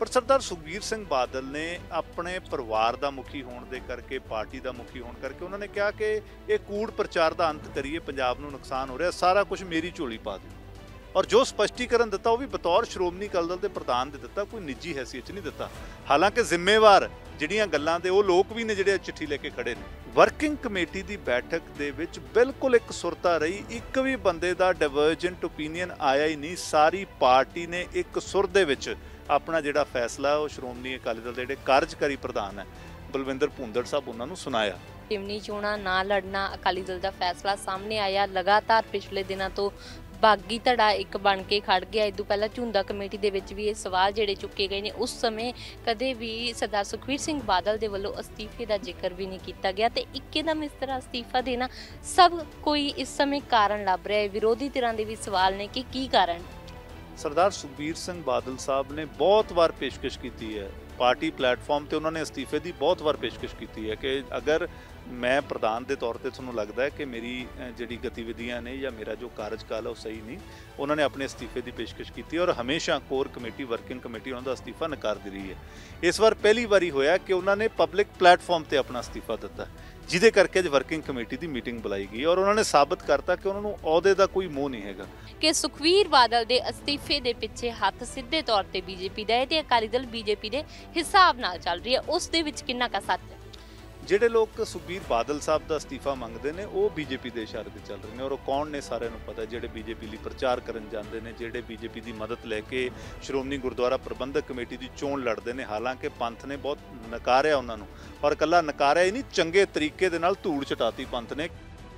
पर सरदार सुखबीर सिंह बादल ने अपने परिवार का मुखी होने दे करके पार्टी का मुखी होने करके उन्होंने कहा कि ये कूड़ प्रचार का अंत करिए, पंजाब नूं नुकसान हो रहा, सारा कुछ मेरी झोली पा दो। और जो स्पष्टीकरण दिता वो भी बतौर श्रोमणी अकाली दल के प्रधान ने दिता, कोई निजी हैसीयत नहीं दिता। हालांकि जिम्मेवार ਜਿਹੜੀਆਂ ਗੱਲਾਂ ਦੇ ਉਹ ਲੋਕ ਵੀ ਨੇ ਜਿਹੜੇ ਚਿੱਠੀ ਲੈ ਕੇ ਖੜੇ ਨੇ। ਵਰਕਿੰਗ ਕਮੇਟੀ ਦੀ ਬੈਠਕ ਦੇ ਵਿੱਚ ਬਿਲਕੁਲ ਇੱਕ ਸੁਰਤਾ ਰਹੀ, ਇੱਕ ਵੀ ਬੰਦੇ ਦਾ ਡਿਵਰਜੈਂਟ ਓਪੀਨੀਅਨ ਆਇਆ ਹੀ ਨਹੀਂ। ਸਾਰੀ ਪਾਰਟੀ ਨੇ ਇੱਕ ਸੁਰ ਦੇ ਵਿੱਚ ਆਪਣਾ ਜਿਹੜਾ ਫੈਸਲਾ ਉਹ ਸ਼੍ਰੋਮਣੀ ਅਕਾਲੀ ਦਲ ਦੇ ਜਿਹੜੇ ਕਾਰਜਕਾਰੀ ਪ੍ਰਧਾਨ ਹੈ ਬਲਵਿੰਦਰ ਭੂੰਦੜ ਸਾਹਿਬ ਉਹਨਾਂ ਨੂੰ ਸੁਣਾਇਆ। ਜਿਮਨੀ ਚੋਣਾਂ ਨਾ ਲੜਨਾ ਅਕਾਲੀ ਦਲ ਦਾ ਫੈਸਲਾ ਸਾਹਮਣੇ ਆਇਆ। ਲਗਾਤਾਰ ਪਿਛਲੇ ਦਿਨਾਂ ਤੋਂ ਬਾਗੀ ਧੜਾ ਇੱਕ ਬਣ ਕੇ ਖੜ ਗਿਆ। ਇਸ ਤੋਂ ਪਹਿਲਾਂ ਝੁੰਦਾ ਕਮੇਟੀ ਦੇ ਵਿੱਚ ਵੀ ਇਹ ਸਵਾਲ ਜਿਹੜੇ ਚੁੱਕੇ ਗਏ ਨੇ, ਉਸ ਸਮੇਂ ਕਦੇ ਵੀ ਸਰਦਾਰ ਸੁਖਬੀਰ ਸਿੰਘ ਬਾਦਲ ਦੇ ਵੱਲੋਂ ਅਸਤੀਫੇ ਦਾ ਜ਼ਿਕਰ ਵੀ ਨਹੀਂ ਕੀਤਾ ਗਿਆ ਤੇ ਇੱਕਦਮ ਇਸ ਤਰ੍ਹਾਂ ਅਸਤੀਫਾ ਦੇਣਾ ਸਭ ਕੋਈ ਇਸ ਸਮੇਂ ਕਾਰਨ ਲੱਭ ਰਿਹਾ ਹੈ। ਵਿਰੋਧੀ ਧਿਰਾਂ ਦੇ ਵੀ ਸਵਾਲ ਨੇ ਕਿ ਕੀ ਕਾਰਨ। ਸਰਦਾਰ ਸੁਖਬੀਰ ਸਿੰਘ ਬਾਦਲ ਸਾਹਿਬ ਨੇ ਬਹੁਤ ਵਾਰ ਪੇਸ਼ਕਸ਼ ਕੀਤੀ ਹੈ, ਪਾਰਟੀ ਪਲੇਟਫਾਰਮ ਤੇ ਉਹਨਾਂ ਨੇ ਅਸਤੀਫੇ ਦੀ ਬਹੁਤ ਵਾਰ ਪੇਸ਼ਕਸ਼ ਕੀਤੀ ਹੈ ਕਿ ਅਗਰ मैं प्रधान के तौर पर थोड़ा लगता है कि मेरी जी गतिविधियां ने या मेरा जो कार्यकाल है वो सही नहीं, उन्होंने अपने अस्तीफे की पेशकश की और हमेशा कोर कमेटी वर्किंग कमेटी उन्होंने अस्तीफा नकारती रही है। इस बार पहली बारी होया कि उन्होंने पब्लिक प्लेटफॉर्म पर अपना अस्तीफा दिता, जिहदे करके अज वर्किंग कमेटी की मीटिंग बुलाई गई और उन्होंने साबित करता कि उन्होंने अहुदे का कोई मोह नहीं है कि सुखबीर बादल के अस्तीफे के पिछे हथ सीधे तौर पर बीजेपी का है ते अकाली दल बीजेपी के हिसाब नाल चल रही है। उस दे विच किन्ना का सच है। ਜਿਹੜੇ ਲੋਕ ਸੁਖਬੀਰ ਬਾਦਲ ਸਾਹਿਬ ਦਾ ਅਸਤੀਫਾ ਮੰਗਦੇ ਨੇ ਉਹ ਬੀਜੇਪੀ ਦੇ ਇਸ਼ਾਰੇ ਤੇ ਚੱਲ ਰਹੇ ਨੇ ਔਰ ਉਹ ਕੌਣ ਨੇ ਸਾਰਿਆਂ ਨੂੰ ਪਤਾ। ਜਿਹੜੇ ਬੀਜੇਪੀ ਲਈ ਪ੍ਰਚਾਰ ਕਰਨ ਜਾਂਦੇ ਨੇ, ਜਿਹੜੇ ਬੀਜੇਪੀ ਦੀ ਮਦਦ ਲੈ ਕੇ ਸ਼੍ਰੋਮਣੀ ਗੁਰਦੁਆਰਾ ਪ੍ਰਬੰਧਕ ਕਮੇਟੀ ਦੀ ਚੋਣ ਲੜਦੇ ਨੇ। ਹਾਲਾਂਕਿ ਪੰਥ ਨੇ ਬਹੁਤ ਨਕਾਰਿਆ ਉਹਨਾਂ ਨੂੰ, ਔਰ ਇਕੱਲਾ ਨਕਾਰਿਆ ਹੀ ਨਹੀਂ, ਚੰਗੇ ਤਰੀਕੇ ਦੇ ਨਾਲ ਧੂੜ ਚਟਾਤੀ ਪੰਥ ਨੇ।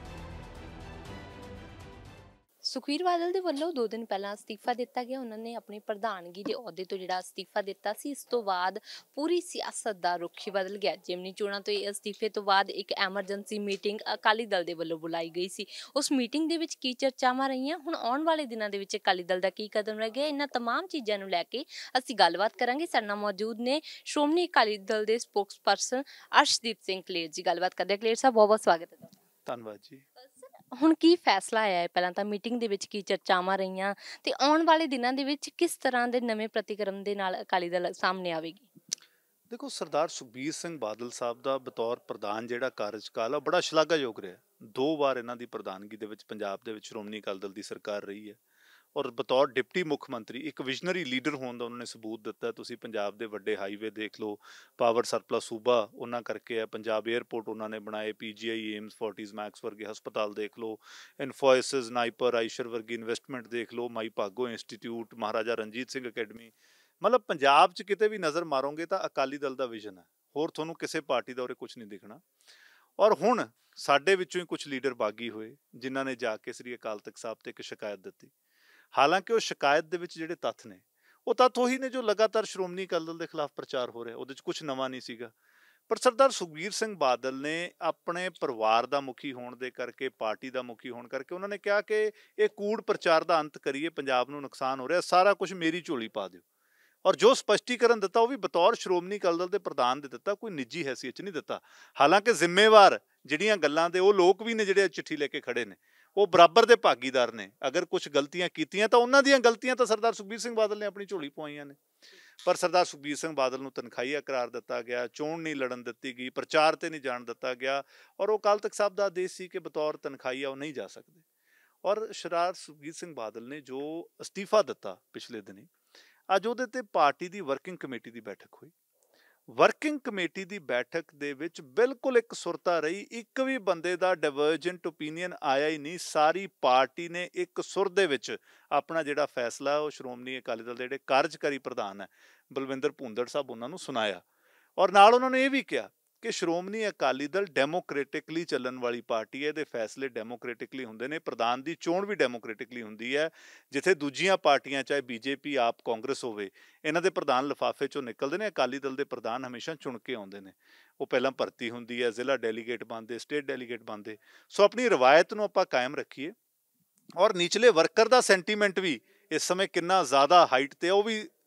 ਸੁਖਬੀਰ ਬਾਦਲ ਦੇ ਵੱਲੋਂ 2 ਦਿਨ ਪਹਿਲਾਂ ਅਸਤੀਫਾ ਦਿੱਤਾ ਗਿਆ। ਉਹਨਾਂ ਨੇ ਆਪਣੀ ਪ੍ਰਧਾਨਗੀ ਦੇ ਅਹੁਦੇ ਤੋਂ ਜਿਹੜਾ ਅਸਤੀਫਾ ਦਿੱਤਾ ਸੀ, ਇਸ ਤੋਂ ਬਾਅਦ ਪੂਰੀ ਸਿਆਸਤ ਦਾ ਰੁਖ ਹੀ ਬਦਲ ਗਿਆ। ਜਿਮਨੀ ਚੋਣਾਂ ਤੋਂ ਇਹ ਅਸਤੀਫੇ ਤੋਂ ਬਾਅਦ ਇੱਕ ਐਮਰਜੈਂਸੀ ਮੀਟਿੰਗ ਅਕਾਲੀ ਦਲ ਦੇ ਵੱਲੋਂ ਬੁਲਾਈ ਗਈ ਸੀ। ਉਸ ਮੀਟਿੰਗ ਦੇ ਵਿੱਚ ਕੀ ਚਰਚਾਵਾਂ ਰਹੀਆਂ, ਹੁਣ ਆਉਣ ਵਾਲੇ ਦਿਨਾਂ ਦੇ ਵਿੱਚ ਅਕਾਲੀ ਦਲ ਦਾ ਕੀ ਕਦਮ ਰਹਿ ਗਿਆ, ਇਹਨਾਂ ਤਮਾਮ ਚੀਜ਼ਾਂ ਨੂੰ ਲੈ ਕੇ ਅਸੀਂ ਗੱਲਬਾਤ ਕਰਾਂਗੇ। ਸਾਡੇ ਨਾਲ ਮੌਜੂਦ ਨੇ ਸ਼੍ਰੋਮਣੀ ਅਕਾਲੀ ਦਲ ਦੇ ਸਪੋਕਸਪਰਸਨ ਅਰਸ਼ਦੀਪ ਸਿੰਘ ਕਲੇਰ ਜੀ। ਗੱਲਬਾਤ ਕਰਦੇ। ਕਲੇਰ ਸਾਹਿਬ ਬਹੁਤ ਬਹੁਤ ਸਵਾਗਤ ਹੈ। ਧੰਨਵਾਦ ਜੀ। ਹੁਣ ਕੀ ਫੈਸਲਾ ਆਇਆ ਹੈ, ਪਹਿਲਾਂ ਤਾਂ ਮੀਟਿੰਗ ਦੇ ਵਿੱਚ ਕੀ ਚਰਚਾਵਾਂ ਰਹੀਆਂ ਤੇ ਆਉਣ ਵਾਲੇ ਦਿਨਾਂ ਦੇ ਵਿੱਚ ਕਿਸ ਤਰ੍ਹਾਂ ਦੇ ਨਵੇਂ ਪ੍ਰਤੀਕਰਮ ਦੇ ਨਾਲ ਅਕਾਲੀ ਦਲ ਸਾਹਮਣੇ ਆਵੇਗੀ। ਦੇਖੋ, ਸਰਦਾਰ ਸੁਖਬੀਰ ਸਿੰਘ ਬਾਦਲ ਸਾਹਿਬ ਦਾ ਬਤੌਰ ਪ੍ਰਧਾਨ ਜਿਹੜਾ ਕਾਰਜਕਾਲ ਆ ਬੜਾ ਸ਼ਲਾਘਾਯੋਗ ਰਿਹਾ। 2 ਵਾਰ ਇਹਨਾਂ ਦੀ ਪ੍ਰਧਾਨਗੀ ਦੇ ਵਿੱਚ ਪੰਜਾਬ ਦੇ ਵਿੱਚ ਸ਼੍ਰੋਮਣੀ ਅਕਾਲੀ ਦਲ ਦੀ ਸਰਕਾਰ ਰਹੀ ਹੈ ਔਰ ਬਤੌਰ ਡਿਪਟੀ ਮੁੱਖ ਮੰਤਰੀ ਇੱਕ ਵਿਜ਼ਨਰੀ ਲੀਡਰ ਹੋਣ ਦਾ ਉਹਨਾਂ ਨੇ ਸਬੂਤ ਦਿੱਤਾ। ਤੁਸੀਂ ਪੰਜਾਬ ਦੇ ਵੱਡੇ ਹਾਈਵੇ ਦੇਖ ਲਓ, ਪਾਵਰ ਸਰਪਲਸ ਸੂਬਾ ਉਹਨਾਂ ਕਰਕੇ ਹੈ, ਪੰਜਾਬ 에ਅਰਪੋਰਟ ਉਹਨਾਂ ਨੇ ਬਣਾਏ, ਪੀਜੀਆਈ, ਏਮਸ, ਫੋਰਟਿਸ ਮੈਕਸ ਵਰਗੇ ਹਸਪਤਾਲ ਦੇਖ ਲਓ, ਇਨਫੋਸਿਸ, ਨਾਈਪਰ, ਆਈਸ਼ਰ ਵਰਗੀ ਇਨਵੈਸਟਮੈਂਟ ਦੇਖ ਲਓ, ਮਾਈ ਭਾਗੋ ਇੰਸਟੀਚਿਊਟ, ਮਹਾਰਾਜਾ ਰਣਜੀਤ ਸਿੰਘ ਅਕੈਡਮੀ। ਮਤਲਬ ਪੰਜਾਬ 'ਚ ਕਿਤੇ ਵੀ ਨਜ਼ਰ ਮਾਰੋਗੇ ਤਾਂ ਅਕਾਲੀ ਦਲ ਦਾ ਵਿਜ਼ਨ ਹੈ, ਹੋਰ ਤੁਹਾਨੂੰ ਕਿਸੇ ਪਾਰਟੀ ਦਾ ਉਰੇ ਕੁਝ ਨਹੀਂ ਦਿਖਣਾ। ਔਰ ਹੁਣ ਸਾਡੇ ਵਿੱਚੋਂ ਹੀ ਕੁਝ ਲੀਡਰ ਬਾਗੀ ਹੋਏ ਜਿਨ੍ਹਾਂ ਨੇ ਜਾ ਕੇ ਸ੍ਰੀ ਅਕਾਲ ਤਖਤ ਸਾਹਿਬ ਤੇ ਇੱਕ ਸ਼ਿਕਾਇਤ ਦਿੱਤੀ। ਹਾਲਾਂਕਿ ਉਹ ਸ਼ਿਕਾਇਤ ਦੇ ਵਿੱਚ ਜਿਹੜੇ ਤੱਥ ਨੇ ਉਹ ਤੱਥ ਉਹੀ ਨੇ ਜੋ ਲਗਾਤਾਰ ਸ਼੍ਰੋਮਣੀ ਅਕਾਲੀ ਦਲ ਦੇ ਖਿਲਾਫ ਪ੍ਰਚਾਰ ਹੋ ਰਿਹਾ, ਉਹਦੇ 'ਚ ਕੁਝ ਨਵਾਂ ਨਹੀਂ ਸੀਗਾ। ਪਰ ਸਰਦਾਰ ਸੁਖਬੀਰ ਸਿੰਘ ਬਾਦਲ ਨੇ ਆਪਣੇ ਪਰਿਵਾਰ ਦਾ ਮੁਖੀ ਹੋਣ ਦੇ ਕਰਕੇ, ਪਾਰਟੀ ਦਾ ਮੁਖੀ ਹੋਣ ਕਰਕੇ ਉਹਨਾਂ ਨੇ ਕਿਹਾ ਕਿ ਇਹ ਕੂੜ ਪ੍ਰਚਾਰ ਦਾ ਅੰਤ ਕਰੀਏ, ਪੰਜਾਬ ਨੂੰ ਨੁਕਸਾਨ ਹੋ ਰਿਹਾ, ਸਾਰਾ ਕੁਝ ਮੇਰੀ ਝੋਲੀ ਪਾ ਦਿਓ। ਔਰ ਜੋ ਸਪਸ਼ਟੀਕਰਨ ਦਿੱਤਾ ਉਹ ਵੀ ਬਤੌਰ ਸ਼੍ਰੋਮਣੀ ਅਕਾਲੀ ਦਲ ਦੇ ਪ੍ਰਧਾਨ ਦੇ ਦਿੱਤਾ, ਕੋਈ ਨਿੱਜੀ ਹੈਸੀਅਤ ਨਹੀਂ ਦਿੱਤਾ। ਹਾਲਾਂਕਿ ਜ਼ਿੰਮੇਵਾਰ ਜਿਹੜੀਆਂ ਗੱਲਾਂ ਦੇ ਉਹ ਲੋਕ ਵੀ ਨੇ ਜਿਹੜੇ ਚਿੱਠੀ ਲੈ ਕੇ ਖੜੇ ਨੇ, ਉਹ ਬਰਾਬਰ ਦੇ ਭਾਗੀਦਾਰ ਨੇ। ਅਗਰ ਕੁਝ ਗਲਤੀਆਂ ਕੀਤੀਆਂ ਤਾਂ ਉਹਨਾਂ ਦੀਆਂ ਗਲਤੀਆਂ ਤਾਂ ਸਰਦਾਰ ਸੁਖਬੀਰ ਸਿੰਘ ਬਾਦਲ ਨੇ ਆਪਣੀ ਝੋਲੀ ਪਵਾਈਆਂ ਨੇ। ਪਰ ਸਰਦਾਰ ਸੁਖਬੀਰ ਸਿੰਘ ਬਾਦਲ ਨੂੰ ਤਨਖਾਹੀਆ ਕਰਾਰ ਦਿੱਤਾ ਗਿਆ, ਚੋਣ ਨਹੀਂ ਲੜਨ ਦਿੱਤੀ ਗਈ, ਪ੍ਰਚਾਰ ਤੇ ਨਹੀਂ ਜਾਣ ਦਿੱਤਾ ਗਿਆ ਔਰ ਉਹ ਅਕਾਲ ਤਖਤ ਸਾਹਿਬ ਦਾ ਆਦੇਸ਼ ਸੀ ਕਿ ਬਤੌਰ ਤਨਖਾਹੀਆ ਉਹ ਨਹੀਂ ਜਾ ਸਕਦੇ। ਔਰ ਸਰਦਾਰ ਸੁਖਬੀਰ ਸਿੰਘ ਬਾਦਲ ਨੇ ਜੋ ਅਸਤੀਫਾ ਦਿੱਤਾ ਪਿਛਲੇ ਦਿਨੀ, ਅੱਜ ਉਹਦੇ ਤੇ ਪਾਰਟੀ ਦੀ ਵਰਕਿੰਗ ਕਮੇਟੀ ਦੀ ਬੈਠਕ ਹੋਈ। ਵਰਕਿੰਗ ਕਮੇਟੀ ਦੀ ਬੈਠਕ ਦੇ ਵਿੱਚ ਬਿਲਕੁਲ ਇੱਕ ਸੁਰਤਾ ਰਹੀ, ਇੱਕ ਵੀ ਬੰਦੇ ਦਾ ਡਿਵਰਜੈਂਟ ਓਪੀਨੀਅਨ ਆਇਆ ਹੀ ਨਹੀਂ। ਸਾਰੀ ਪਾਰਟੀ ਨੇ ਇੱਕ ਸੁਰ ਦੇ ਵਿੱਚ ਆਪਣਾ ਜਿਹੜਾ ਫੈਸਲਾ ਉਹ ਸ਼੍ਰੋਮਣੀ ਅਕਾਲੀ ਦਲ ਦੇ ਜਿਹੜੇ ਕਾਰਜਕਾਰੀ ਪ੍ਰਧਾਨ ਹੈ ਬਲਵਿੰਦਰ ਭੂੰਦੜ ਸਾਹਿਬ ਉਹਨਾਂ ਨੂੰ ਸੁਣਾਇਆ। ਔਰ ਨਾਲ ਉਹਨਾਂ ਨੇ ਇਹ ਵੀ ਕਿਹਾ ਕਿ ਸ਼੍ਰੋਮਣੀ ਅਕਾਲੀ ਦਲ ਡੈਮੋਕ੍ਰੇਟਿਕਲੀ ਚੱਲਣ ਵਾਲੀ ਪਾਰਟੀ ਹੈ, ਇਹਦੇ ਫੈਸਲੇ ਡੈਮੋਕ੍ਰੇਟਿਕਲੀ ਹੁੰਦੇ ਨੇ, ਪ੍ਰਧਾਨ ਦੀ ਚੋਣ ਵੀ ਡੈਮੋਕ੍ਰੇਟਿਕਲੀ ਹੁੰਦੀ ਹੈ। ਜਿੱਥੇ ਦੂਜੀਆਂ ਪਾਰਟੀਆਂ ਚਾਹੇ ਬੀਜੇਪੀ, ਆਪ, ਕਾਂਗਰਸ ਹੋਵੇ, ਇਹਨਾਂ ਦੇ ਪ੍ਰਧਾਨ ਲਿਫਾਫੇ 'ਚੋਂ ਨਿਕਲਦੇ ਨੇ, ਅਕਾਲੀ ਦਲ ਦੇ ਪ੍ਰਧਾਨ ਹਮੇਸ਼ਾ ਚੁਣ ਕੇ ਆਉਂਦੇ ਨੇ। ਉਹ ਪਹਿਲਾਂ ਭਰਤੀ ਹੁੰਦੀ ਹੈ, ਜ਼ਿਲ੍ਹਾ ਡੈਲੀਗੇਟ ਬਣਦੇ, ਸਟੇਟ ਡੈਲੀਗੇਟ ਬਣਦੇ। ਸੋ ਆਪਣੀ ਰਵਾਇਤ ਨੂੰ ਆਪਾਂ ਕਾਇਮ ਰੱਖੀਏ ਔਰ ਨਿਚਲੇ ਵਰਕਰ ਦਾ ਸੈਂਟੀਮੈਂਟ ਵੀ ਇਸ ਸਮੇਂ ਕਿੰਨਾ ਜ਼ਿਆਦਾ ਹਾਈਟ ਤੇ ਉਹ ਵੀ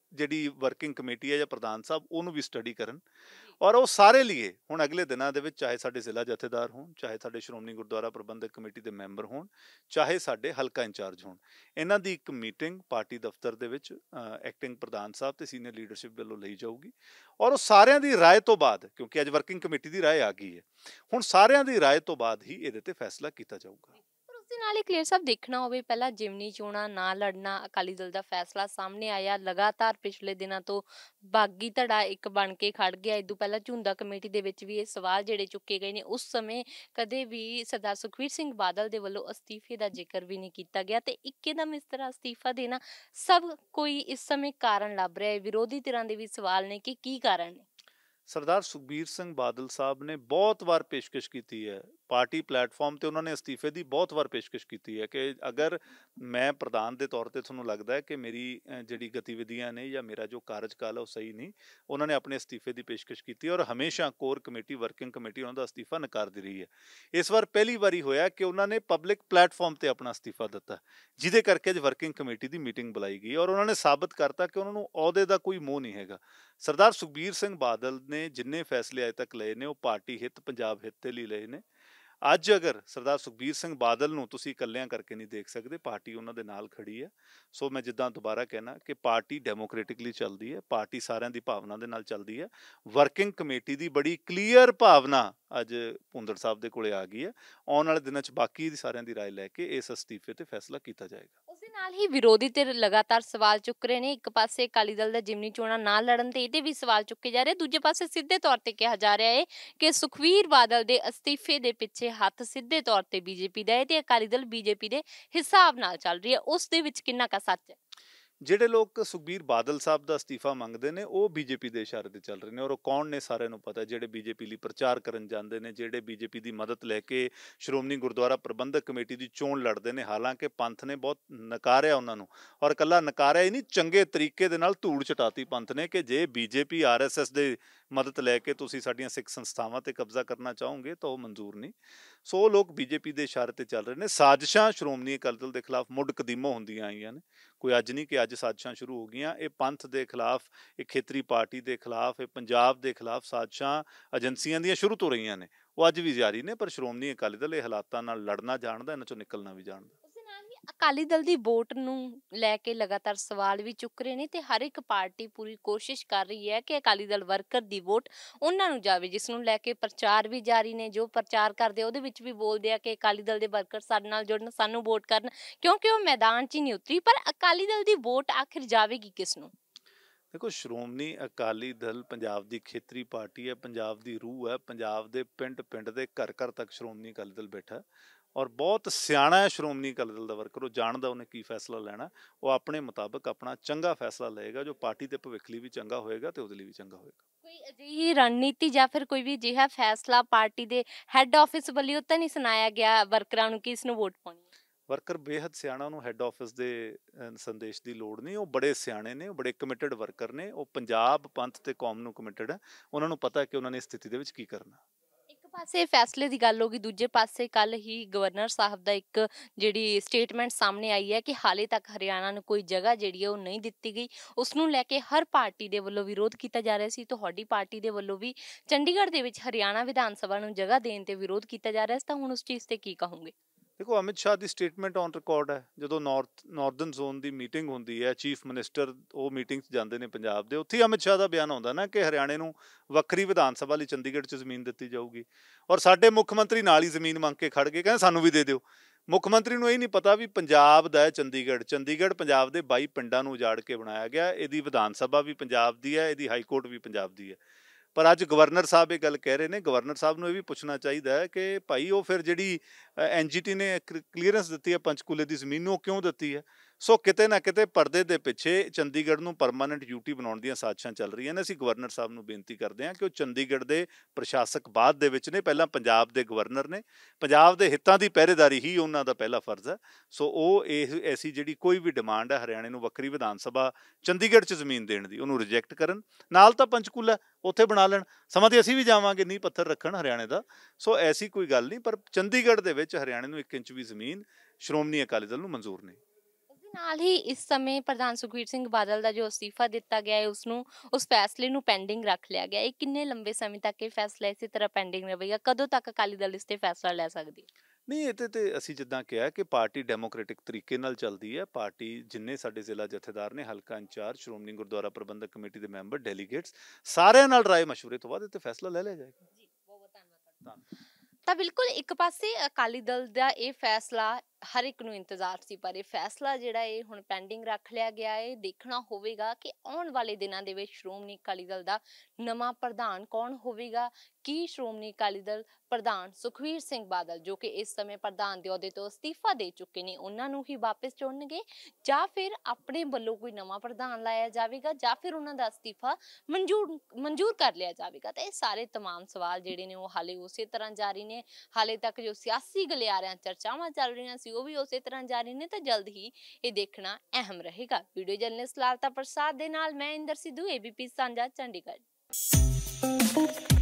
ਜਿਹੜੀ ਵਰਕਿੰਗ ਕਮੇਟੀ ਹੈ ਜਾਂ ਪ੍ਰਧਾਨ ਸਾਹਿਬ ਉਹਨੂੰ ਵੀ ਸਟੱਡੀ ਕਰਨ ਔਰ ਉਹ ਸਾਰੇ ਲਈਏ ਹੁਣ ਅਗਲੇ ਦਿਨਾਂ ਦੇ ਵਿੱਚ ਚਾਹੇ ਸਾਡੇ ਜ਼ਿਲ੍ਹਾ ਜਥੇਦਾਰ ਹੋਣ, ਚਾਹੇ ਸਾਡੇ ਸ਼੍ਰੋਮਣੀ ਗੁਰਦੁਆਰਾ ਪ੍ਰਬੰਧਕ ਕਮੇਟੀ ਦੇ ਮੈਂਬਰ ਹੋਣ, ਚਾਹੇ ਸਾਡੇ ਹਲਕਾ ਇੰਚਾਰਜ ਹੋਣ, ਇਹਨਾਂ ਦੀ ਇੱਕ ਮੀਟਿੰਗ ਪਾਰਟੀ ਦਫ਼ਤਰ ਦੇ ਵਿੱਚ ਐਕਟਿੰਗ ਪ੍ਰਧਾਨ ਸਾਹਿਬ ਤੇ ਸੀਨੀਅਰ ਲੀਡਰਸ਼ਿਪ ਵੱਲੋਂ ਲਈ ਜਾਊਗੀ ਔਰ ਉਹ ਸਾਰਿਆਂ ਦੀ ਰਾਏ ਤੋਂ ਬਾਅਦ, ਕਿਉਂਕਿ ਅੱਜ ਵਰਕਿੰਗ ਕਮੇਟੀ ਦੀ ਰਾਏ ਆ ਗਈ ਹੈ, ਹੁਣ ਸਾਰਿਆਂ ਦੀ ਰਾਏ ਤੋਂ ਬਾਅਦ ਹੀ ਇਹਦੇ ਤੇ ਫੈਸਲਾ ਕੀਤਾ ਜਾਊਗਾ। ਪਰ ਉਸ ਦੇ ਨਾਲ ਹੀ ਕਲੀਅਰ ਸਾਹਿਬ ਦੇਖਣਾ ਹੋਵੇ, ਪਹਿਲਾਂ ਜਿਮਨੀ ਚੋਣਾਂ ਨਾ ਲੜਨਾ ਅਕਾਲੀ ਦਲ ਦਾ ਫੈਸਲਾ ਸਾਹਮਣੇ ਆਇਆ, ਲਗਾਤਾਰ ਪਿਛਲੇ ਦਿਨਾਂ ਤੋਂ ਬਾਗੀ ਧੜਾ ਇੱਕ ਬਣ ਕੇ ਖੜ ਗਿਆ। ਇਦੋਂ ਪਹਿਲਾਂ ਝੁੰਦਾ ਕਮੇਟੀ ਦੇ ਵਿੱਚ ਵੀ ਇਹ ਸਵਾਲ ਜਿਹੜੇ ਚੁੱਕੇ ਗਏ ਨੇ, ਉਸ ਸਮੇਂ ਕਦੇ ਵੀ ਸਰਦਾਰ ਸੁਖਬੀਰ ਸਿੰਘ ਬਾਦਲ ਦੇ ਵੱਲੋਂ ਅਸਤੀਫੇ ਦਾ ਜ਼ਿਕਰ ਵੀ ਨਹੀਂ ਕੀਤਾ ਗਿਆ ਤੇ ਇੱਕਦਮ ਇਸ ਤਰ੍ਹਾਂ ਅਸਤੀਫਾ ਦੇਣਾ ਸਭ ਕੋਈ ਇਸ ਸਮੇਂ ਕਾਰਨ ਲੱਭ ਰਿਹਾ ਹੈ। ਵਿਰੋਧੀ ਧਿਰਾਂ ਦੇ ਵੀ ਸਵਾਲ ਨੇ ਕਿ ਕੀ ਕਾਰਨ ਨੇ। ਸਰਦਾਰ ਸੁਖਬੀਰ ਸਿੰਘ ਬਾਦਲ ਸਾਹਿਬ ਨੇ ਬਹੁਤ ਵਾਰ ਪੇਸ਼ਕਸ਼ ਕੀਤੀ ਹੈ, ਪਾਰਟੀ ਪਲੇਟਫਾਰਮ ਤੇ ਉਹਨਾਂ ਨੇ ਅਸਤੀਫੇ ਦੀ ਬਹੁਤ ਵਾਰ ਪੇਸ਼ਕਸ਼ ਕੀਤੀ ਹੈ ਕਿ ਅਗਰ ਮੈਂ ਪ੍ਰਧਾਨ ਦੇ ਤੌਰ ਤੇ ਤੁਹਾਨੂੰ ਲੱਗਦਾ ਹੈ ਕਿ ਮੇਰੀ ਜਿਹੜੀ ਗਤੀਵਿਧੀਆਂ ਨੇ ਜਾਂ ਮੇਰਾ ਜੋ ਕਾਰਜਕਾਲ ਹੈ ਉਹ ਸਹੀ ਨਹੀਂ, ਉਹਨਾਂ ਨੇ ਆਪਣੇ ਅਸਤੀਫੇ ਦੀ ਪੇਸ਼ਕਸ਼ ਕੀਤੀ ਔਰ ਹਮੇਸ਼ਾ ਕੋਰ ਕਮੇਟੀ, ਵਰਕਿੰਗ ਕਮੇਟੀ ਉਹਨਾਂ ਦਾ ਅਸਤੀਫਾ ਨਕਾਰਦੀ ਰਹੀ ਹੈ। ਇਸ ਵਾਰ ਪਹਿਲੀ ਵਾਰੀ ਹੋਇਆ ਕਿ ਉਹਨਾਂ ਨੇ ਪਬਲਿਕ ਪਲੇਟਫਾਰਮ ਤੇ ਆਪਣਾ ਅਸਤੀਫਾ ਦਿੱਤਾ, ਜਿਹਦੇ ਕਰਕੇ ਅੱਜ ਵਰਕਿੰਗ ਕਮੇਟੀ ਦੀ ਮੀਟਿੰਗ ਬੁਲਾਈ ਗਈ ਔਰ ਉਹਨਾਂ ਨੇ ਸਾਬਤ ਕਰਤਾ ਕਿ ਉਹਨਾਂ ਨੂੰ ਅਹੁਦੇ ਦਾ ਕੋਈ ਮੋਹ ਨਹੀਂ ਹੈਗਾ। ਸਰਦਾਰ ਸੁਖਬੀਰ ਸਿੰਘ ਬਾਦਲ ਨੇ ਜਿੰਨੇ ਫੈਸਲੇ ਅਜੇ ਤੱਕ ਲਏ ਨੇ ਉਹ ਪਾਰਟੀ ਹਿੱਤ, ਪੰਜਾਬ ਹਿੱਤ ਦੇ ਲਈ ਲਏ ਨੇ। ਅੱਜ ਅਗਰ ਸਰਦਾਰ ਸੁਖਬੀਰ ਸਿੰਘ ਬਾਦਲ ਨੂੰ ਤੁਸੀਂ ਇਕੱਲਿਆਂ ਕਰਕੇ ਨਹੀਂ ਦੇਖ ਸਕਦੇ, ਪਾਰਟੀ ਉਹਨਾਂ ਦੇ ਨਾਲ ਖੜੀ ਹੈ। ਸੋ ਮੈਂ ਜਿੱਦਾਂ ਦੁਬਾਰਾ ਕਹਿਣਾ ਕਿ ਪਾਰਟੀ ਡੈਮੋਕ੍ਰੈਟਿਕਲੀ ਚੱਲਦੀ ਹੈ, ਪਾਰਟੀ ਸਾਰਿਆਂ ਦੀ ਭਾਵਨਾ ਦੇ ਨਾਲ ਚੱਲਦੀ ਹੈ। ਵਰਕਿੰਗ ਕਮੇਟੀ ਦੀ ਬੜੀ ਕਲੀਅਰ ਭਾਵਨਾ ਅੱਜ ਭੁੰਦੜ ਸਾਹਿਬ ਦੇ ਕੋਲੇ ਆ ਗਈ ਹੈ। ਆਉਣ ਵਾਲੇ ਦਿਨਾਂ 'ਚ ਬਾਕੀ ਸਾਰਿਆਂ ਦੀ ਰਾਏ ਲੈ ਕੇ ਇਸ ਅਸਤੀਫੇ ਤੇ ਫੈਸਲਾ ਕੀਤਾ ਜਾਏਗਾ। ਉਸ ਦੇ ਨਾਲ ਹੀ ਵਿਰੋਧੀ ਧਿਰ ਲਗਾਤਾਰ ਸਵਾਲ ਚੁੱਕ ਰਹੇ ਨੇ। ਇੱਕ ਪਾਸੇ ਅਕਾਲੀ ਦਲ ਦਾ ਜਿਮਨੀ ਚੋਣਾਂ ਨਾ ਲੜਨ ਤੇ ਇਹਦੇ ਵੀ ਸਵਾਲ ਚੁੱਕੇ ਜਾ ਰਹੇ, ਦੂਜੇ ਪਾਸੇ ਸਿੱਧੇ ਤੌਰ ਤੇ ਕਿਹਾ ਜਾ ਰਿਹਾ ਹੈ ਕਿ ਸੁਖਬੀਰ ਬਾਦਲ ਦੇ ਅਸਤੀਫੇ ਦੇ ਪਿੱਛੇ ਹੱਥ ਸਿੱਧੇ ਤੌਰ ਤੇ ਬੀਜੇਪੀ ਦਾ ਹੈ ਤੇ ਅਕਾਲੀ ਦਲ ਬੀਜੇਪੀ ਦੇ ਹਿਸਾਬ ਨਾਲ ਚੱਲ ਰਹੀ ਹੈ। ਉਸ ਦੇ ਵਿੱਚ ਕਿੰਨਾ ਕੁ ਸੱਚ ਹੈ? ਜਿਹੜੇ ਲੋਕ ਸੁਖਬੀਰ ਬਾਦਲ ਸਾਹਿਬ ਦਾ ਅਸਤੀਫਾ ਮੰਗਦੇ ਨੇ ਉਹ ਬੀਜੇਪੀ ਦੇ ਇਸ਼ਾਰੇ ਤੇ ਚੱਲ ਰਹੇ ਨੇ ਔਰ ਉਹ ਕੌਣ ਨੇ ਸਾਰਿਆਂ ਨੂੰ ਪਤਾ। ਜਿਹੜੇ ਬੀਜੇਪੀ ਲਈ ਪ੍ਰਚਾਰ ਕਰਨ ਜਾਂਦੇ ਨੇ, ਜਿਹੜੇ ਬੀਜੇਪੀ ਦੀ ਮਦਦ ਲੈ ਕੇ ਸ਼੍ਰੋਮਣੀ ਗੁਰਦੁਆਰਾ ਪ੍ਰਬੰਧਕ ਕਮੇਟੀ ਦੀ ਚੋਣ ਲੜਦੇ ਨੇ, ਹਾਲਾਂਕਿ ਪੰਥ ਨੇ ਬਹੁਤ ਨਕਾਰਿਆ ਉਹਨਾਂ ਨੂੰ ਔਰ ਇਕੱਲਾ ਨਕਾਰਿਆ ਹੀ ਨਹੀਂ, ਚੰਗੇ ਤਰੀਕੇ ਦੇ ਨਾਲ ਧੂੜ ਚਟਾਤੀ ਪੰਥ ਨੇ ਕਿ ਜੇ ਬੀਜੇਪੀ ਆਰਐਸਐਸ ਦੇ ਮਦਦ ਲੈ ਕੇ ਤੁਸੀਂ ਸਾਡੀਆਂ ਸਿੱਖ ਸੰਸਥਾਵਾਂ ਤੇ ਕਬਜ਼ਾ ਕਰਨਾ ਚਾਹੋਗੇ ਤਾਂ ਉਹ ਮਨਜ਼ੂਰ ਨਹੀਂ। ਸੋ ਉਹ ਲੋਕ ਬੀਜੇਪੀ ਦੇ ਇਸ਼ਾਰੇ ਤੇ ਚੱਲ ਰਹੇ ਨੇ। ਸਾਜ਼ਿਸ਼ਾਂ ਸ਼੍ਰੋਮਣੀ ਅਕਾਲੀ ਦਲ ਦੇ ਖਿਲਾਫ ਮੁੱਢ ਕਦੀਮੋਂ ਹੁੰਦੀਆਂ ਆਈਆਂ ਨੇ, ਕੋਈ ਅੱਜ ਨਹੀਂ ਕਿ ਅੱਜ ਸਾਜ਼ਿਸ਼ਾਂ ਸ਼ੁਰੂ ਹੋ ਗਈਆਂ। ਇਹ ਪੰਥ ਦੇ ਖਿਲਾਫ, ਇਹ ਖੇਤਰੀ ਪਾਰਟੀ ਦੇ ਖਿਲਾਫ, ਇਹ ਪੰਜਾਬ ਦੇ ਖਿਲਾਫ ਸਾਜ਼ਿਸ਼ਾਂ ਏਜੰਸੀਆਂ ਦੀਆਂ ਸ਼ੁਰੂ ਤੋਂ ਰਹੀਆਂ ਨੇ, ਉਹ ਅੱਜ ਵੀ ਜਾਰੀ ਨੇ। ਪਰ ਸ਼੍ਰੋਮਣੀ ਅਕਾਲੀ ਦਲ ਇਹ ਹਾਲਾਤਾਂ ਨਾਲ ਲੜਨਾ ਜਾਣਦਾ, ਇਹਨਾਂ ਚੋਂ ਨਿਕਲਣਾ ਵੀ ਜਾਣਦਾ। ਅਕਾਲੀ ਦਲ ਦੀ ਵੋਟ ਨੂੰ ਲੈ ਕੇ ਲਗਾਤਾਰ ਸਵਾਲ ਵੀ ਚੁੱਕ ਰਹੇ ਨੇ ਤੇ ਹਰ ਇੱਕ ਪਾਰਟੀ ਪੂਰੀ ਕੋਸ਼ਿਸ਼ ਕਰ ਰਹੀ ਹੈ ਕਿ ਅਕਾਲੀ ਦਲ ਵਰਕਰ ਦੀ ਵੋਟ ਉਹਨਾਂ ਨੂੰ ਜਾਵੇ, ਜਿਸ ਨੂੰ ਲੈ ਕੇ ਪ੍ਰਚਾਰ ਵੀ ਜਾਰੀ ਨੇ। ਜੋ ਪ੍ਰਚਾਰ ਕਰਦੇ ਉਹਦੇ ਵਿੱਚ ਵੀ ਬੋਲਦੇ ਆ ਕਿ ਅਕਾਲੀ ਦਲ ਦੇ ਵਰਕਰ ਸਾਡੇ ਨਾਲ ਜੁੜਨ, ਸਾਨੂੰ ਵੋਟ ਕਰਨ, ਕਿਉਂਕਿ ਉਹ ਮੈਦਾਨ 'ਚ ਹੀ ਨਹੀਂ ਉਤਰੀ। ਪਰ ਅਕਾਲੀ ਦਲ ਦੀ ਵੋਟ ਆਖਿਰ ਜਾਵੇਗੀ ਕਿਸ ਨੂੰ? ਦੇਖੋ, ਸ਼੍ਰੋਮਣੀ ਅਕਾਲੀ ਦਲ ਪੰਜਾਬ ਦੀ ਖੇਤਰੀ ਪਾਰਟੀ ਹੈ, ਪੰਜਾਬ ਦੀ ਰੂਹ ਹੈ। ਪੰਜਾਬ ਦੇ ਪਿੰਡ ਪਿੰਡ ਦੇ ਘਰ ਘਰ ਤੱਕ ਸ਼੍ਰੋਮਣੀ ਅਕਾਲੀ ਦਲ ਬੈਠਾ ਔਰ ਬਹੁਤ ਸਿਆਣਾ ਹੈ ਸ਼੍ਰੋਮਣੀ ਅਕਾਲੀ ਦਲ ਦਾ ਵਰਕਰ। ਉਹ ਜਾਣਦਾ ਉਹਨੇ ਕੀ ਫੈਸਲਾ ਲੈਣਾ, ਉਹ ਆਪਣੇ ਮੁਤਾਬਕ ਆਪਣਾ ਚੰਗਾ ਫੈਸਲਾ ਲਏਗਾ ਜੋ ਪਾਰਟੀ ਦੇ ਭਵਿੱਖ ਲਈ ਵੀ ਚੰਗਾ ਹੋਏਗਾ ਤੇ ਉਹਦੇ ਲਈ ਵੀ ਚੰਗਾ ਹੋਏਗਾ। ਕੋਈ ਅਜਿਹੀ ਰਣਨੀਤੀ ਜਾਂ ਫਿਰ ਕੋਈ ਵੀ ਅਜਿਹਾ ਫੈਸਲਾ ਪਾਰਟੀ ਦੇ ਹੈੱਡ ਆਫਿਸ ਵੱਲੋਂ ਤਾਂ ਨਹੀਂ ਸੁਣਾਇਆ ਗਿਆ ਵਰਕਰਾਂ ਨੂੰ ਕਿ ਇਸ ਨੂੰ ਵੋਟ ਪਾਉਣੀ ਹੈ? ਵਰਕਰ ਬੇਹੱਦ ਸਿਆਣਾ, ਉਹਨੂੰ ਹੈੱਡ ਆਫਿਸ ਦੇ ਸੰਦੇਸ਼ ਦੀ ਲੋੜ ਨਹੀਂ। ਉਹ ਬੜੇ ਸਿਆਣੇ ਨੇ, ਉਹ ਬੜੇ ਕਮਿਟਡ ਵਰਕਰ ਨੇ, ਉਹ ਪੰਜਾਬ, ਪੰਥ ਤੇ ਕੌਮ ਨੂੰ ਕਮਿਟਡ ਹੈ। ਉਹਨਾਂ ਨੂੰ ਪਤਾ ਕਿ ਉਹਨਾਂ ਨੇ ਇਸ ਸਥਿਤੀ ਦੇ ਵਿੱਚ ਕੀ ਕਰਨਾ। ਇੱਕ ਪਾਸੇ ਫੈਸਲੇ ਦੀ ਗੱਲ ਹੋ ਗਈ, ਦੂਜੇ ਪਾਸੇ ਕੱਲ ਹੀ ਗਵਰਨਰ ਸਾਹਿਬ ਦਾ ਇੱਕ ਜਿਹੜੀ ਸਟੇਟਮੈਂਟ ਸਾਹਮਣੇ ਆਈ ਹੈ ਕਿ ਹਾਲੇ ਤੱਕ ਹਰਿਆਣਾ ਨੂੰ ਕੋਈ ਜਗ੍ਹਾ ਜਿਹੜੀ ਹੈ ਉਹ ਨਹੀਂ ਦਿੱਤੀ ਗਈ। ਉਸ ਨੂੰ ਲੈ ਕੇ ਹਰ ਪਾਰਟੀ ਦੇ ਵੱਲੋਂ ਵਿਰੋਧ ਕੀਤਾ ਜਾ ਰਿਹਾ ਸੀ। ਤੁਹਾਡੀ ਪਾਰਟੀ ਦੇ ਵੱਲੋਂ ਵੀ ਚੰਡੀਗੜ੍ਹ ਦੇ ਵਿੱਚ ਹਰਿਆਣਾ ਵਿਧਾਨ ਸਭਾ ਨੂੰ ਜਗ੍ਹਾ ਦੇਣ ਤੇ ਵਿਰੋਧ ਕੀਤਾ ਜਾ ਰਿਹਾ ਸੀ, ਤਾਂ ਹੁਣ ਉਸ ਚੀਜ਼ ਤੇ ਕੀ ਕਹੋਗੇ? ਦੇਖੋ, ਅਮਿਤ ਸ਼ਾਹ ਦੀ ਸਟੇਟਮੈਂਟ ਔਨ ਰਿਕਾਰਡ ਹੈ। ਜਦੋਂ ਨਾਰਥਰਨ ਜ਼ੋਨ ਦੀ ਮੀਟਿੰਗ ਹੁੰਦੀ ਹੈ, ਚੀਫ ਮਿਨਿਸਟਰ ਉਹ ਮੀਟਿੰਗ 'ਚ ਜਾਂਦੇ ਨੇ ਪੰਜਾਬ ਦੇ, ਉੱਥੇ ਅਮਿਤ ਸ਼ਾਹ ਦਾ ਬਿਆਨ ਆਉਂਦਾ ਨਾ ਕਿ ਹਰਿਆਣੇ ਨੂੰ ਵੱਖਰੀ ਵਿਧਾਨ ਸਭਾ ਲਈ ਚੰਡੀਗੜ੍ਹ 'ਚ ਜ਼ਮੀਨ ਦਿੱਤੀ ਜਾਊਗੀ ਔਰ ਸਾਡੇ ਮੁੱਖ ਮੰਤਰੀ ਨਾਲ ਹੀ ਜ਼ਮੀਨ ਮੰਗ ਕੇ ਖੜ ਗਏ, ਕਹਿੰਦੇ ਸਾਨੂੰ ਵੀ ਦੇ ਦਿਓ। ਮੁੱਖ ਮੰਤਰੀ ਨੂੰ ਇਹ ਨਹੀਂ ਪਤਾ ਵੀ ਪੰਜਾਬ ਦਾ ਹੈ ਚੰਡੀਗੜ੍ਹ, ਚੰਡੀਗੜ੍ਹ ਪੰਜਾਬ ਦੇ 22 ਪਿੰਡਾਂ ਨੂੰ ਉਜਾੜ ਕੇ ਬਣਾਇਆ ਗਿਆ। ਇਹਦੀ ਵਿਧਾਨ ਸਭਾ ਵੀ ਪੰਜਾਬ ਦੀ ਹੈ, ਇਹਦੀ ਹਾਈ ਕੋਰਟ ਵੀ ਪੰਜਾਬ ਦੀ ਹੈ। ਪਰ ਅੱਜ ਗਵਰਨਰ ਸਾਹਿਬ ਇਹ ਗੱਲ ਕਹਿ ਰਹੇ ਨੇ। ਗਵਰਨਰ ਸਾਹਿਬ ਨੂੰ ਇਹ ਵੀ ਪੁੱਛਣਾ ਚਾਹੀਦਾ ਹੈ ਕਿ ਭਾਈ ਉਹ ਫਿਰ ਜਿਹੜੀ ਐਨਜੀਟੀ ਨੇ ਕਲੀਅਰੈਂਸ ਦਿੱਤੀ ਹੈ ਪੰਚਕੂਲੇ ਦੀ ਜ਼ਮੀਨ ਨੂੰ, ਉਹ ਕਿਉਂ ਦਿੱਤੀ ਹੈ? ਸੋ ਕਿਤੇ ਨਾ ਕਿਤੇ ਪਰਦੇ ਦੇ ਪਿੱਛੇ ਚੰਡੀਗੜ੍ਹ ਨੂੰ ਪਰਮਾਨੈਂਟ ਯੂਟੀ ਬਣਾਉਣ ਦੀਆਂ ਸਾਜ਼ਿਸ਼ਾਂ ਚੱਲ ਰਹੀਆਂ ਨੇ। ਅਸੀਂ ਗਵਰਨਰ ਸਾਹਿਬ ਨੂੰ ਬੇਨਤੀ ਕਰਦੇ ਹਾਂ ਕਿ ਉਹ ਚੰਡੀਗੜ੍ਹ ਦੇ ਪ੍ਰਸ਼ਾਸਕ ਬਾਅਦ ਦੇ ਵਿੱਚ ਨੇ, ਪਹਿਲਾਂ ਪੰਜਾਬ ਦੇ ਗਵਰਨਰ ਨੇ। ਪੰਜਾਬ ਦੇ ਹਿੱਤਾਂ ਦੀ ਪਹਿਰੇਦਾਰੀ ਹੀ ਉਹਨਾਂ ਦਾ ਪਹਿਲਾ ਫਰਜ਼ ਹੈ। ਸੋ ਉਹ ਐਸੀ ਜਿਹੜੀ ਕੋਈ ਵੀ ਡਿਮਾਂਡ ਹੈ ਹਰਿਆਣੇ ਨੂੰ ਵੱਖਰੀ ਵਿਧਾਨ ਸਭਾ ਚੰਡੀਗੜ੍ਹ 'ਚ ਜ਼ਮੀਨ ਦੇਣ ਦੀ, ਉਹਨੂੰ ਰਿਜੈਕਟ ਕਰਨ। ਨਾਲ ਤਾਂ ਪੰਚਕੂਲਾ ਉੱਥੇ ਬਣਾ ਲੈਣ, ਸਮਾਂ ਤੇ ਅਸੀਂ ਵੀ ਜਾਵਾਂਗੇ, ਨੀਂਹ ਪੱਥਰ ਰੱਖਣ ਹਰਿਆਣੇ ਦਾ। ਸੋ ਐਸੀ ਕੋਈ ਗੱਲ ਨਹੀਂ, ਪਰ ਚੰਡੀਗੜ੍ਹ ਦੇ ਵਿੱਚ ਹਰਿਆਣੇ ਨੂੰ 1 ਇੰਚ ਵੀ ਜ਼ਮੀਨ ਸ਼੍ਰੋਮਣੀ ਅਕਾਲੀ ਦਲ ਨੂੰ ਮਨਜ਼ੂਰ ਨਹੀਂ। ਨਾਲ ਹੀ ਇਸ ਸਮੇਂ ਪ੍ਰਧਾਨ ਸੁਖਬੀਰ ਸਿੰਘ ਬਾਦਲ ਦਾ ਜੋ ਅਸਤੀਫਾ ਦਿੱਤਾ ਗਿਆ ਹੈ ਉਸ ਫੈਸਲੇ ਨੂੰ ਪੈਂਡਿੰਗ ਰੱਖ ਲਿਆ ਗਿਆ ਹੈ। ਇਹ ਕਿੰਨੇ ਲੰਬੇ ਸਮੇਂ ਤੱਕ ਇਹ ਫੈਸਲਾ ਇਸੇ ਤਰ੍ਹਾਂ ਪੈਂਡਿੰਗ ਰਹੇਗਾ? ਕਦੋਂ ਤੱਕ ਅਕਾਲੀ ਦਲ ਇਸ ਤੇ ਫੈਸਲਾ ਲੈ ਸਕਦੀ ਹੈ? ਨਹੀਂ, ਇਹਦੇ ਤੇ ਅਸੀਂ ਜਿੱਦਾਂ ਕਿਹਾ ਕਿ ਪਾਰਟੀ ਡੈਮੋਕ੍ਰੈਟਿਕ ਤਰੀਕੇ ਨਾਲ ਚੱਲਦੀ ਹੈ। ਪਾਰਟੀ ਜਿੰਨੇ ਸਾਡੇ ਜ਼ਿਲ੍ਹਾ ਜਥੇਦਾਰ ਨੇ, ਹਲਕਾ ਇੰਚਾਰਜ, ਸ਼੍ਰੋਮਣੀ ਗੁਰਦੁਆਰਾ ਪ੍ਰਬੰਧਕ ਕਮੇਟੀ ਦੇ ਮੈਂਬਰ, ਡੈਲੀਗੇਟਸ, ਸਾਰਿਆਂ ਨਾਲ ਰਾਏ ਮਸ਼ਵਰੇ ਤੋਂ ਬਾਅਦ ਇਹ ਤੇ ਫੈਸਲਾ ਲੈ ਲਿਆ ਜਾਏਗਾ। ਜੀ, ਬਹੁਤ ਧੰਨਵਾਦ। ਧੰਨਵਾਦ। ਤਾਂ ਬਿਲਕੁਲ ਇੱਕ ਪਾਸੇ ਅਕਾਲੀ ਦਲ ਦਾ ਇਹ ਫੈਸਲਾ ਹਰ ਇੱਕ ਨੂੰ ਇੰਤਜ਼ਾਰ ਸੀ, ਪਰ ਇਹ ਫੈਸਲਾ ਜਿਹੜਾ ਇਹ ਹੁਣ ਪੈਂਡਿੰਗ ਰੱਖ ਲਿਆ ਗਿਆ ਹੈ। ਦੇਖਣਾ ਹੋਵੇਗਾ ਕਿ ਆਉਣ ਵਾਲੇ ਦਿਨਾਂ ਦੇ ਵਿੱਚ ਸ਼੍ਰੋਮਣੀ ਅਕਾਲੀ ਦਲ ਦਾ ਨਵਾਂ ਪ੍ਰਧਾਨ ਕੌਣ ਹੋਵੇਗਾ। ਕੀ ਸ਼੍ਰੋਮਣੀ ਅਕਾਲੀ ਦਲ ਪ੍ਰਧਾਨ ਸੁਖਬੀਰ ਸਿੰਘ ਬਾਦਲ, ਜੋ ਕਿ ਇਸ ਸਮੇਂ ਪ੍ਰਧਾਨ ਦੇ ਅਹੁਦੇ ਤੋਂ ਅਸਤੀਫਾ ਦੇ ਚੁੱਕੇ ਨੇ, ਉਹਨਾਂ ਨੂੰ ਹੀ ਵਾਪਸ ਚੁਣਨਗੇ, ਜਾਂ ਫਿਰ ਆਪਣੇ ਵੱਲੋਂ ਕੋਈ ਨਵਾਂ ਪ੍ਰਧਾਨ ਲਾਇਆ ਜਾਵੇਗਾ, ਜਾਂ ਫਿਰ ਉਹਨਾਂ ਦਾ ਅਸਤੀਫਾ ਮਨਜ਼ੂਰ ਕਰ ਲਿਆ ਜਾਵੇਗਾ। ਤਾਂ ਇਹ ਸਾਰੇ ਤਮਾਮ ਸਵਾਲ ਜਿਹੜੇ ਨੇ ਉਹ ਹਾਲੇ ਉਸੇ ਤਰ੍ਹਾਂ ਜਾਰੀ ਨੇ। ਹਾਲੇ ਤੱਕ ਜੋ ਸਿਆਸੀ ਗਲਿਆਰਿਆਂ ਚਰਚਾਵਾਂ ਚੱਲ ਰਹੀਆਂ ਸੀ ਉਹ ਵੀ ਉਸੇ ਤਰ੍ਹਾਂ ਜਾਰੀ ਨੇ, ਤਾਂ ਜਲਦ ਹੀ ਇਹ ਦੇਖਣਾ ਅਹਿਮ ਰਹੇਗਾ। ਵੀਡੀਓ ਜਰਨਲਿਸਟ ਲਾਲਤਾ ਪ੍ਰਸਾਦ ਦੇ ਨਾਲ ਮੈਂ ਇੰਦਰ ਸਿੱਧੂ, ABP ਸਾਂਝਾ, ਚੰਡੀਗੜ੍ਹ।